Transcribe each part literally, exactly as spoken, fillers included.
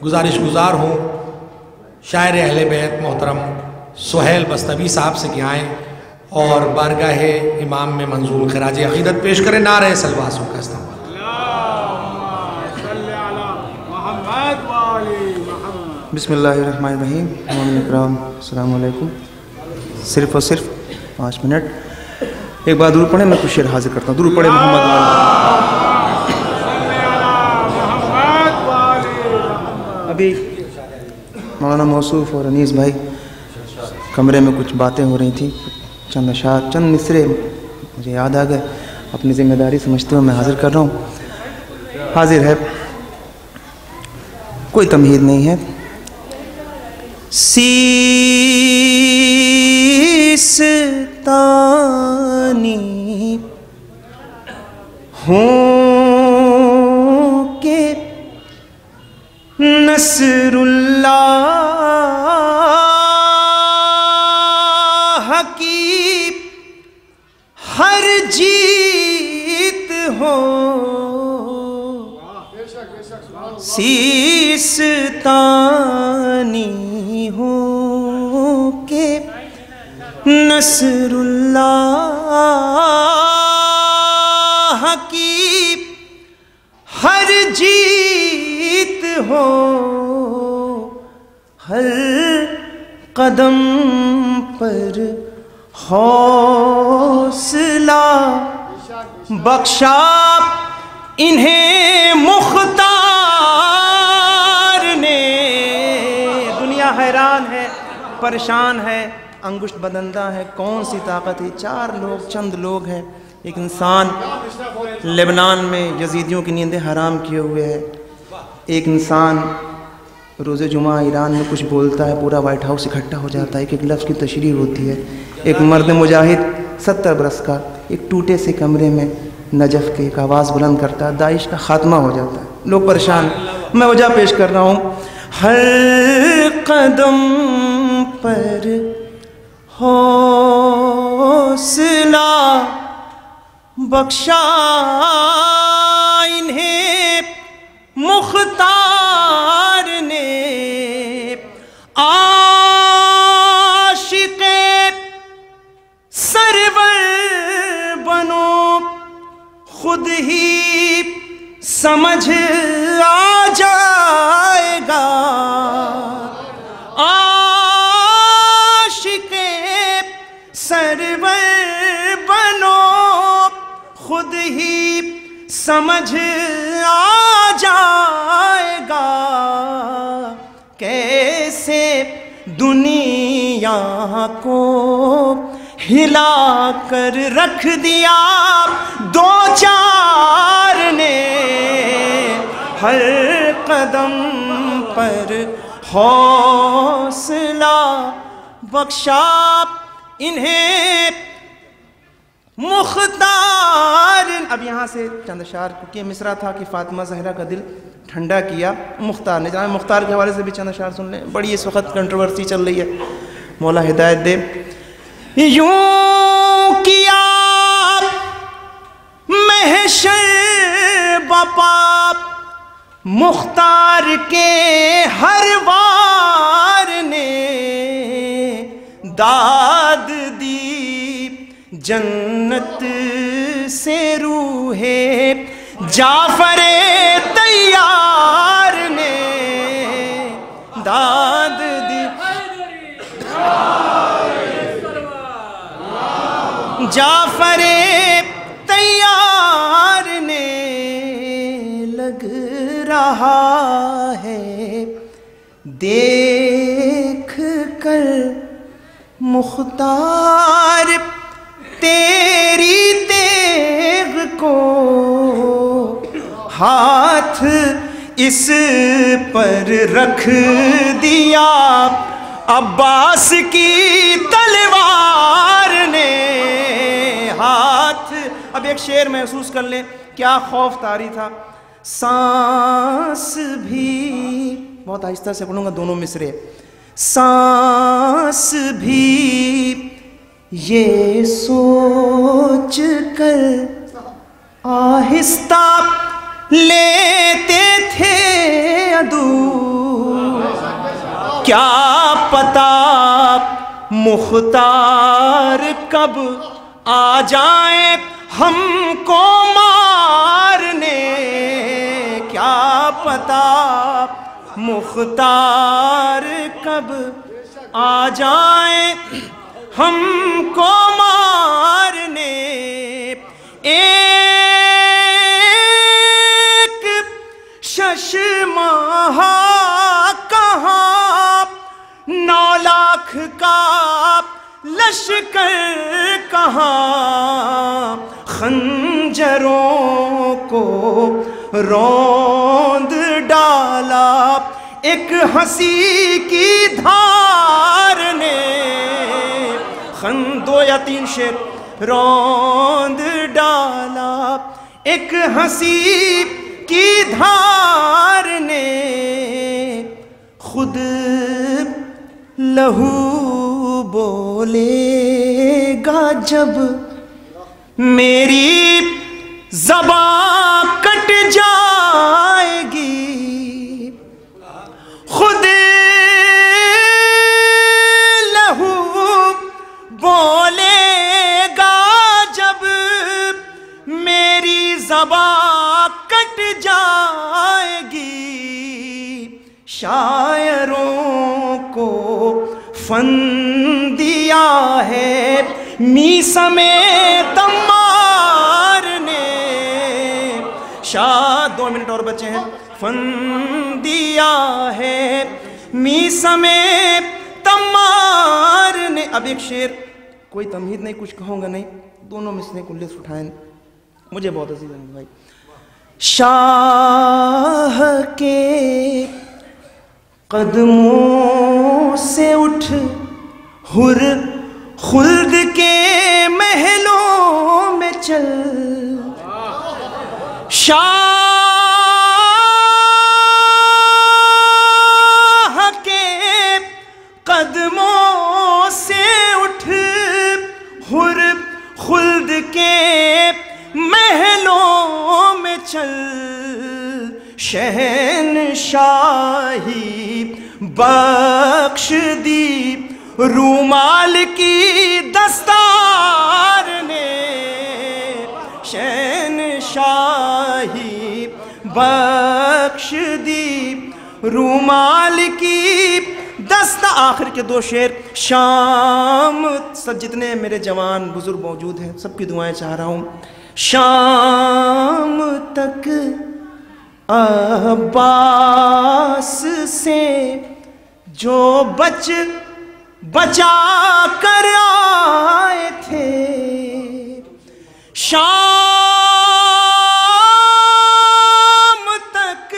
गुजारिश गुजार हूँ शायर अहले बैत मोहतरम सोहेल बस्तवी साहब से कि आएँ और बारगाह इमाम में मंजूर खराज अक़ीदत पेश करें। नारे सलवासों का इस्तेमाल। बिस्मिल्लाहिर्रहमानिर्रहीम। मोमिन इकराम अस्सलामु अलैकुम। सिर्फ और सिर्फ पाँच मिनट एक बार दुरूद पढ़े, मैं कुछ शेर हाजिर करता हूँ। दुरूद पढ़े मोहम्मद। अभी मौलाना मौसूफ और अनीस भाई कमरे में कुछ बातें हो रही थी, चंद अशार चंद मिसरे मुझे याद आ गए, अपनी ज़िम्मेदारी समझते हुए मैं हाजिर कर रहा हूँ। हाजिर है, कोई तमहीद नहीं है। सीस्तानी हूँ के नसरुल्लाह की हर जीत हो, सीस्तानी हो के नसरुल्लाह की हर जीत हो, हर कदम पर हौसला बख्शा इन्हें मुख्तार ने। दुनिया हैरान है, परेशान है, अंगुष्ठ बदंदा है, कौन सी ताकत है। चार लोग, चंद लोग हैं। एक इंसान लेबनान में यजीदियों की नींदें हराम किए हुए है। एक इंसान रोज़े जुमा ईरान में कुछ बोलता है, पूरा वाइट हाउस इकट्ठा हो जाता है, एक एक लफ्ज़ की तशरीह होती है। एक मर्द मुजाहिद सत्तर बरस का एक टूटे से कमरे में नजफ़ के एक आवाज़ बुलंद करता है, दाइश का ख़ात्मा हो जाता है। लोग परेशान। मैं वजह पेश कर रहा हूँ। हर कदम पर हौसला बख्शा इन्हें मुख्तार ने। आशिक़े सरवर बनो, खुद ही समझ आ जाएगा। आशिक़े सरवर बनो, खुद ही समझ आ जाएगा। कैसे दुनिया को हिला कर रख दिया दो चार ने। हर कदम पर हौसला बख्शा इन्हें मुख्तार। अब यहाँ से चंद अशार, क्योंकि मिसरा था कि फातिमा ज़हरा का दिल ठंडा किया मुख्तार ने। जहाँ मुख्तार के हवाले से भी चंद अशार सुन लें, बड़ी इस वक्त कंट्रोवर्सी चल रही है, मौला हिदायत दे। यूं किया महशर बपा मुख्तार के हर वार ने। दाद दी जन्नत से रूहे जाफरे तैयार ने। दाद दी जाफरे तैयार ने। लग रहा है देख कर मुख्तार तेरी तेग को। हाथ इस पर रख दिया अब्बास की तलवार ने। हाथ, अब एक शेर महसूस कर ले, क्या खौफ तारी था। सांस भी, बहुत आहिस्ता से पढ़ूंगा दोनों मिसरे। सांस भी ये सोच कर आहिस्ता लेते थे अदू کیا پتا مختار کب آ جائیں ہم کو مارنے، کیا پتا مختار کب آ جائیں ہم کو مارنے۔ ایک شش ماہ کہاں نو لاکھ کا لشکر کہاں، خنجروں کو روند ڈالا ایک ہنسی کی دھار نے۔ خن دو یا تین شعر، روند ڈالا ایک ہنسی کی دھار نے، خود لہو بولے گا جب میری زبان کٹ جائے گی، خود لہو بولے گا جب میری زبان کٹ جائے گی۔ شاعروں کو فن دیا ہے میسم تمار نے، شاہ دو منٹ اور بچے ہیں، فن دیا ہے میسم تمار نے۔ اب ایک شعر، کوئی تمہید نہیں، کچھ کہوں گا نہیں، دونوں مثلیں کو لطف اٹھائیں، مجھے بہت عزیز ہیں بھائی۔ شاہ کے قدموں سے اٹھ حر خلد کے محلوں میں چل، شاہ کے قدموں سے اٹھ حر خلد کے محلوں میں چل، شہنشاہی بخش دی رومال کی دستار نے، شہنشاہی بخش دی رومال کی دست۔ آخر کے دو شعر، شام سب جتنے میرے جوان بزرگ موجود ہیں سب کی دعائیں چاہ رہا ہوں۔ شام تک عباس سے جو بچ بچا کر آئے تھے، شام تک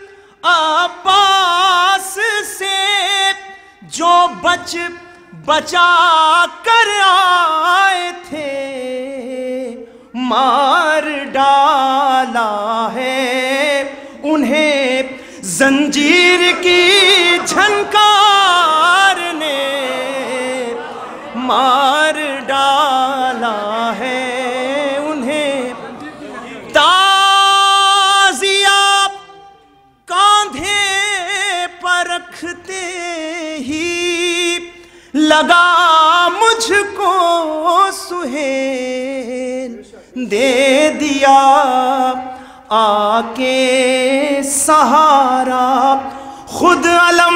عباس سے جو بچ بچا کر آئے تھے، مار ڈالا ہے انہیں زنجیر کی جھنکار نے، مار ڈالا ہے انہیں تازیہ کاندھے پر رکھتے ہی لگا مجھ کو سہیل، دے دیا آ کے سہارا خود علم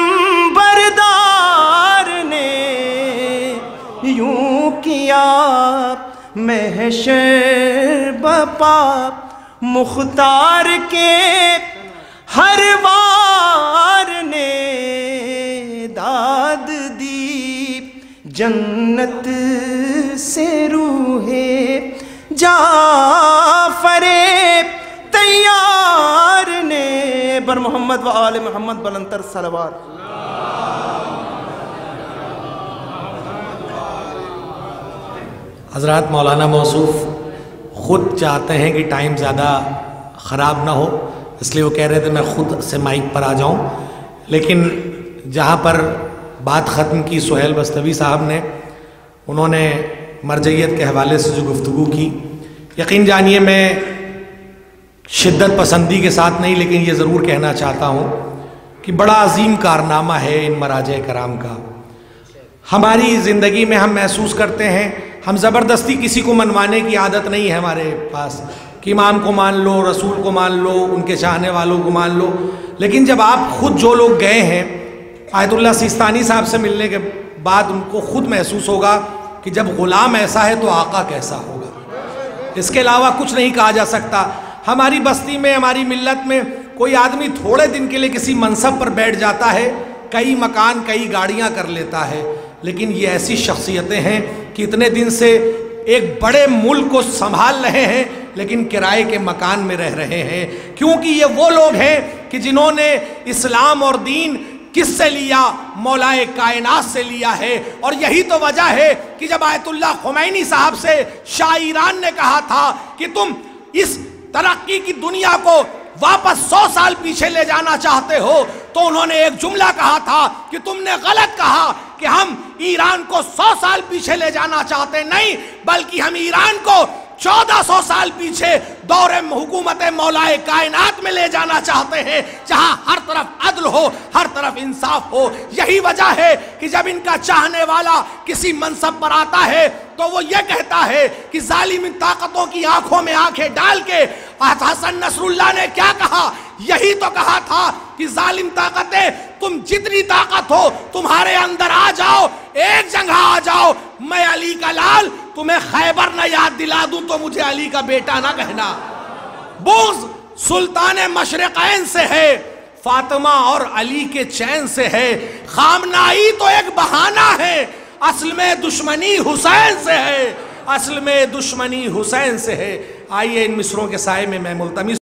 بردار نے، یوں کیا محشر بپا مختار کے ہر وار نے، داد دی جنت سے روح جعفر تیار نے، بر محمد و آل محمد بلندتر صلوات۔ حضرات مولانا موصوف خود چاہتے ہیں کہ ٹائم زیادہ خراب نہ ہو، اس لیے وہ کہہ رہے تھے میں خود سے مائک پر آ جاؤں، لیکن جہاں پر بات ختم کی سہیل بستوی صاحب نے، انہوں نے مرجعیت کے حوالے سے جو گفتگو کی، یقین جانیے میں شدت پسندی کے ساتھ نہیں، لیکن یہ ضرور کہنا چاہتا ہوں کہ بڑا عظیم کارنامہ ہے ان مراجع کرام کا. ہماری زندگی میں ہم محسوس کرتے ہیں، ہم زبردستی کسی کو منوانے کی عادت نہیں ہے ہمارے پاس کہ امام کو مان لو، رسول کو مان لو، ان کے چاہنے والوں کو مان لو. لیکن جب آپ خود جو لوگ گئے ہیں آیت اللہ سیستانی صاحب سے ملنے کے بعد ان کو خود محسوس ہوگا کہ جب غلام ایسا ہے تو آقا کیسا ہوگا. اس کے علاوہ کچھ نہیں کہا جا سکتا. ہماری بستی میں، ہماری ملت میں کوئی آدمی تھوڑے دن کے لیے کسی منصب پر بیٹھ جاتا ہے، کئی مکان کئی گاڑیاں کر لیتا ہے، لیکن یہ ایسی شخصیتیں ہیں کہ اتنے دن سے ایک بڑے ملک کو سنبھال رہے ہیں لیکن کرائے کے مکان میں رہ رہے ہیں، کیونکہ یہ وہ لوگ ہیں کہ جنہوں نے اسلام اور دین کس سے لیا؟ مولائے کائنات سے لیا ہے. اور یہی تو وجہ ہے کہ جب آیت اللہ خمینی صاحب سے شاہ ایران نے کہا تھا کہ تم اس ترقی کی دنیا کو واپس سو سال پیچھے لے جانا چاہتے ہو، تو انہوں نے ایک جملہ کہا تھا کہ تم نے غلط کہا کہ ہم ایران کو سو سال پیچھے لے جانا چاہتے نہیں، بلکہ ہم ایران کو چودہ سو سال پیچھے دور حکومت مولائے کائنات میں لے جانا چاہتے ہیں، جہاں ہر طرف عدل ہو، ہر طرف انصاف ہو. یہی وجہ ہے کہ جب ان کا چاہنے والا کسی منصب پر آتا ہے تو وہ یہ کہتا ہے کہ ظالم طاقتوں کی آنکھوں میں آنکھیں ڈال کے حسن نصر اللہ نے کیا کہا؟ یہی تو کہا تھا کہ ظالم طاقتیں تم جتنی طاقت ہو تمہارے اندر آ جاؤ، ایک جگہ آ جاؤ، میں علی کا لال تمہیں خیبر نہ یاد دلا دوں تو مجھے علی کا بیٹا نہ کہنا. بغض سلطان مشرقین سے ہے، فاطمہ اور علی کے چین سے ہے. خامنائی تو ایک بہانہ ہے، اصل میں دشمنی حسین سے ہے، اصل میں دشمنی حسین سے ہے. آئیے ان مصروں کے سائے میں میں ملتمس